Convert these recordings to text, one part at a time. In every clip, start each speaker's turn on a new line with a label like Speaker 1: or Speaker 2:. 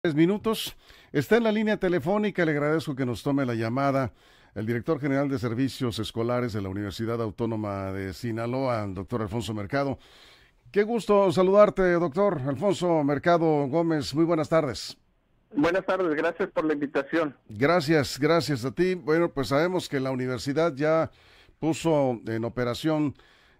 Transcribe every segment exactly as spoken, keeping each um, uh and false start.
Speaker 1: Tres minutos. Está en la línea telefónica, le agradezco que nos tome la llamada el director general de Servicios Escolares de la Universidad Autónoma de Sinaloa, el doctor Alfonso Mercado. Qué gusto saludarte, doctor Alfonso Mercado Gómez. Muy buenas tardes.
Speaker 2: Buenas tardes, gracias por la invitación.
Speaker 1: Gracias, gracias a ti. Bueno, pues sabemos que la universidad ya puso en operación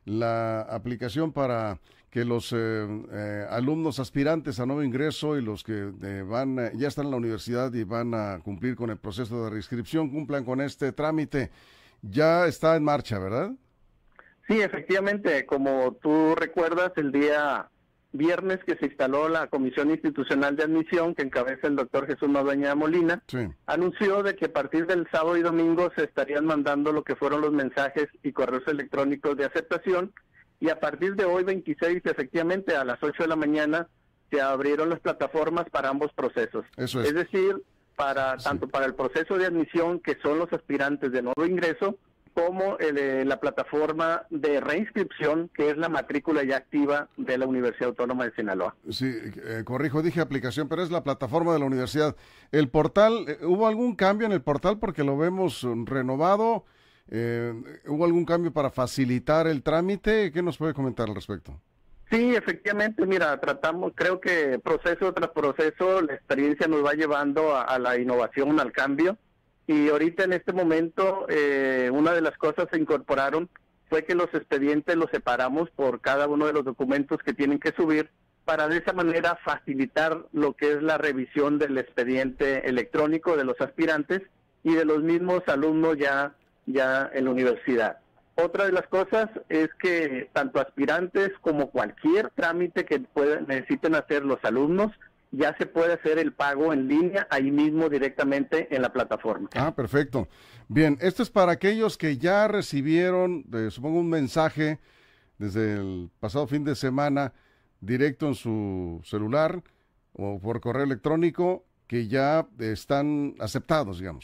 Speaker 1: la aplicación para que los eh, eh, alumnos aspirantes a nuevo ingreso y los que eh, van eh, ya están en la universidad y van a cumplir con el proceso de reinscripción cumplan con este trámite. Ya está en marcha, ¿verdad?
Speaker 2: Sí, efectivamente, como tú recuerdas, el día viernes que se instaló la Comisión Institucional de Admisión, que encabeza el doctor Jesús Madueña Molina,
Speaker 1: sí.
Speaker 2: Anunció de que a partir del sábado y domingo se estarían mandando lo que fueron los mensajes y correos electrónicos de aceptación, y a partir de hoy, veintiséis, efectivamente, a las ocho de la mañana, se abrieron las plataformas para ambos procesos.
Speaker 1: Eso es.
Speaker 2: Es decir, para
Speaker 1: Sí.
Speaker 2: tanto para el proceso de admisión, que son los aspirantes de nuevo ingreso, como el, eh, la plataforma de reinscripción, que es la matrícula ya activa de la Universidad Autónoma de Sinaloa.
Speaker 1: Sí, eh, corrijo, dije aplicación, pero es la plataforma de la universidad. El portal, eh, ¿hubo algún cambio en el portal porque lo vemos um, renovado? Eh, ¿Hubo algún cambio para facilitar el trámite? ¿Qué nos puede comentar al respecto?
Speaker 2: Sí, efectivamente, mira, tratamos, creo que proceso tras proceso, la experiencia nos va llevando a, a la innovación, al cambio. Y ahorita en este momento, eh, una de las cosas que se incorporaron fue que los expedientes los separamos por cada uno de los documentos que tienen que subir, para de esa manera facilitar lo que es la revisión del expediente electrónico de los aspirantes y de los mismos alumnos ya, ya en la universidad. Otra de las cosas es que tanto aspirantes como cualquier trámite que puedan, necesiten hacer los alumnos, ya se puede hacer el pago en línea ahí mismo directamente en la plataforma.
Speaker 1: Ah, perfecto. Bien, esto es para aquellos que ya recibieron, eh, supongo, un mensaje desde el pasado fin de semana directo en su celular o por correo electrónico que ya están aceptados, digamos.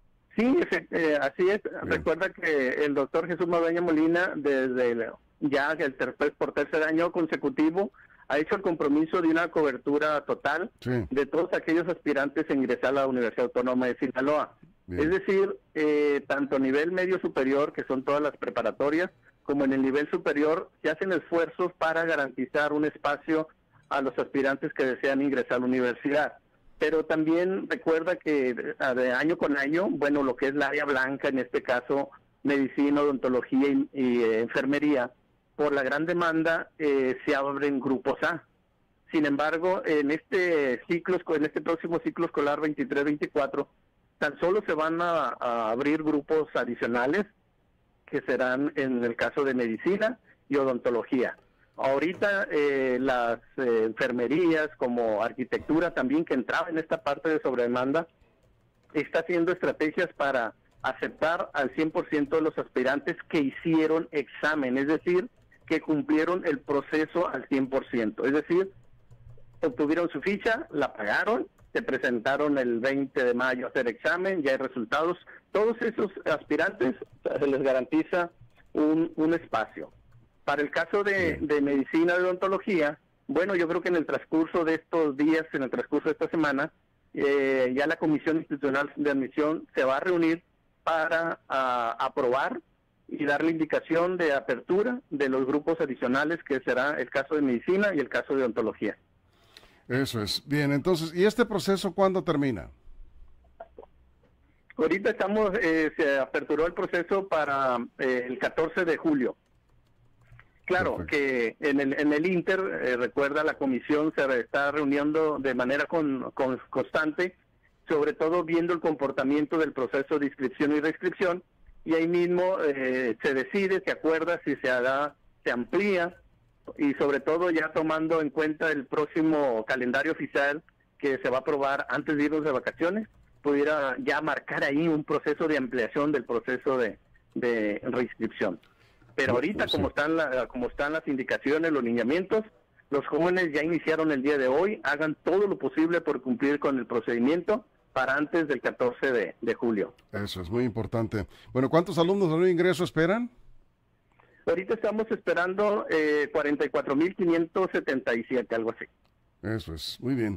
Speaker 2: Sí, eh, así es.
Speaker 1: Bien.
Speaker 2: Recuerda que el doctor Jesús Madueña Molina, desde el, ya el tercer, por tercer año consecutivo, ha hecho el compromiso de una cobertura total
Speaker 1: Sí.
Speaker 2: de todos aquellos aspirantes a ingresar a la Universidad Autónoma de Sinaloa.
Speaker 1: Bien.
Speaker 2: Es decir, eh, tanto a nivel medio superior, que son todas las preparatorias, como en el nivel superior, se hacen esfuerzos para garantizar un espacio a los aspirantes que desean ingresar a la universidad. Pero también recuerda que de año con año, bueno, lo que es la área blanca, en este caso medicina, odontología y, y eh, enfermería, por la gran demanda eh, se abren grupos A. Sin embargo, en este ciclo, en este próximo ciclo escolar veintitrés veinticuatro, tan solo se van a, a abrir grupos adicionales, que serán en el caso de medicina y odontología. Ahorita eh, las eh, enfermerías, como arquitectura también, que entraba en esta parte de sobredemanda, está haciendo estrategias para aceptar al cien por ciento de los aspirantes que hicieron examen, es decir, que cumplieron el proceso al cien por ciento. Es decir, obtuvieron su ficha, la pagaron, se presentaron el veinte de mayo a hacer examen, ya hay resultados. Todos esos aspirantes se les garantiza un, un espacio. Para el caso de, de medicina y odontología, bueno, yo creo que en el transcurso de estos días, en el transcurso de esta semana, eh, ya la Comisión Institucional de Admisión se va a reunir para a, aprobar y dar la indicación de apertura de los grupos adicionales, que será el caso de medicina y el caso de odontología.
Speaker 1: Eso es. Bien, entonces, ¿y este proceso cuándo termina?
Speaker 2: Ahorita estamos, eh, se aperturó el proceso para eh, el catorce de julio. Claro,
Speaker 1: Perfecto.
Speaker 2: que en el, en el Inter, eh, recuerda, la comisión se está reuniendo de manera con, con, constante, sobre todo viendo el comportamiento del proceso de inscripción y reinscripción, y ahí mismo eh, se decide, se acuerda si se hará, se amplía, y sobre todo ya tomando en cuenta el próximo calendario oficial que se va a aprobar antes de irnos de vacaciones, pudiera ya marcar ahí un proceso de ampliación del proceso de, de reinscripción. Pero ahorita,
Speaker 1: Sí.
Speaker 2: como están la, como están las indicaciones, los lineamientos, los jóvenes ya iniciaron el día de hoy, hagan todo lo posible por cumplir con el procedimiento para antes del catorce de, de julio.
Speaker 1: Eso es muy importante. Bueno, ¿cuántos alumnos de nuevo ingreso esperan?
Speaker 2: Ahorita estamos esperando eh, cuarenta y cuatro mil quinientos setenta y siete, algo así.
Speaker 1: Eso es, muy bien.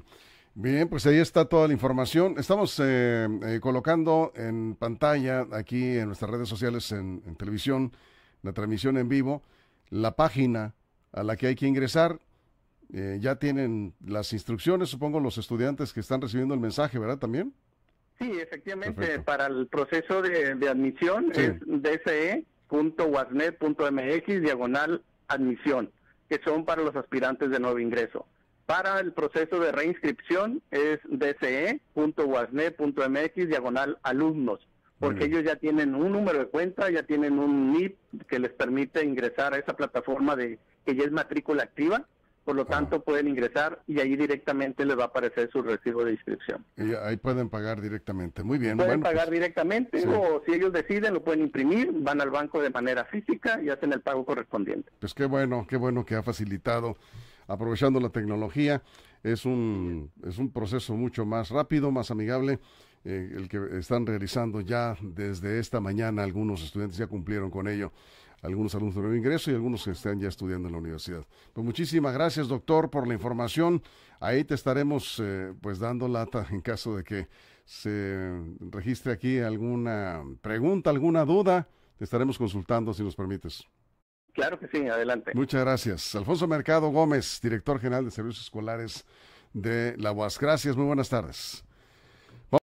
Speaker 1: Bien, pues ahí está toda la información. Estamos eh, eh, colocando en pantalla, aquí en nuestras redes sociales, en, en televisión, la transmisión en vivo, la página a la que hay que ingresar. Eh, ya tienen las instrucciones, supongo, los estudiantes que están recibiendo el mensaje, ¿verdad? También.
Speaker 2: Sí, efectivamente,
Speaker 1: Perfecto.
Speaker 2: para el proceso de, de admisión
Speaker 1: Sí.
Speaker 2: es dce punto wasnet punto mx diagonal admisión, que son para los aspirantes de nuevo ingreso. Para el proceso de reinscripción es dce punto wasnet punto mx diagonal alumnos, porque ellos ya tienen un número de cuenta, ya tienen un N I P que les permite ingresar a esa plataforma de que ya es matrícula activa, por lo tanto
Speaker 1: Ajá.
Speaker 2: pueden ingresar y ahí directamente les va a aparecer su recibo de inscripción.
Speaker 1: Y ahí pueden pagar directamente. Muy bien.
Speaker 2: Pueden
Speaker 1: Bueno,
Speaker 2: pagar
Speaker 1: pues,
Speaker 2: directamente
Speaker 1: sí.
Speaker 2: o si ellos deciden lo pueden imprimir, van al banco de manera física y hacen el pago correspondiente.
Speaker 1: pues qué bueno, qué bueno que ha facilitado, aprovechando la tecnología. Es un, es un proceso mucho más rápido, más amigable, eh, el que están realizando ya desde esta mañana. Algunos estudiantes ya cumplieron con ello, algunos alumnos de nuevo ingreso y algunos que están ya estudiando en la universidad. Pues muchísimas gracias, doctor, por la información. Ahí te estaremos eh, pues dando lata en caso de que se registre aquí alguna pregunta, alguna duda. Te estaremos consultando si nos permites.
Speaker 2: Claro que sí, adelante.
Speaker 1: Muchas gracias. Alfonso Mercado Gómez, director general de Servicios Escolares de la U A S. Gracias, muy buenas tardes.